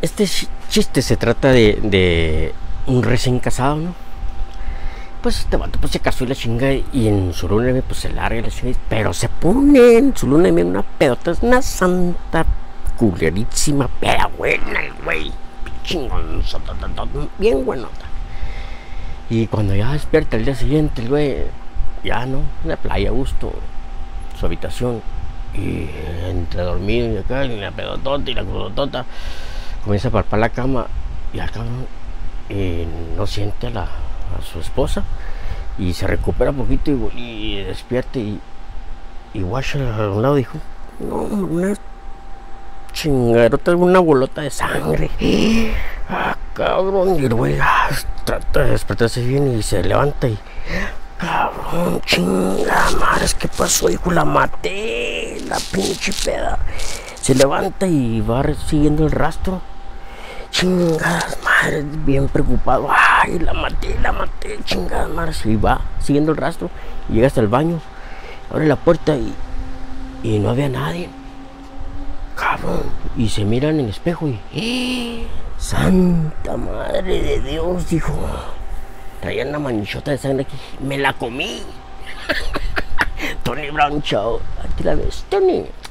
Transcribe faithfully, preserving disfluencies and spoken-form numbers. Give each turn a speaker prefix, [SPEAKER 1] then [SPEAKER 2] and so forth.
[SPEAKER 1] Este chiste se trata de, de un recién casado, ¿no? Pues este vato pues se casó y la chinga, y en su luna de miel pues se larga y la chinga, pero se pone en su luna de miel una pedota, es una santa culerísima peda buena el güey, chingón, bien buenota. Y cuando ya despierta el día siguiente el güey, ya no, en la playa a gusto, su habitación, y entre dormido y acá, y la pedotota y la crudotota, comienza a palpar la cama y al cabrón eh, no siente a, la, a su esposa y se recupera un poquito y, y despierta y, y guacha a un lado, dijo, no, una chingarota, una bolota de sangre. Ah, cabrón, y el güey ah, trata de despertarse bien y se levanta y cabrón, chinga madre, ¿qué pasó, hijo? La maté, la pinche peda. Se levanta y va siguiendo el rastro. Chingadas madre, bien preocupado. Ay, la maté, la maté, chingadas madre. Y va siguiendo el rastro y llega hasta el baño. Abre la puerta y, y no había nadie. Cabrón. Y se miran en el espejo y ¡eh! Santa madre de Dios, dijo. Traía una manchota de sangre aquí. Me la comí. Tony Brown Show. Aquí la ves, Tony.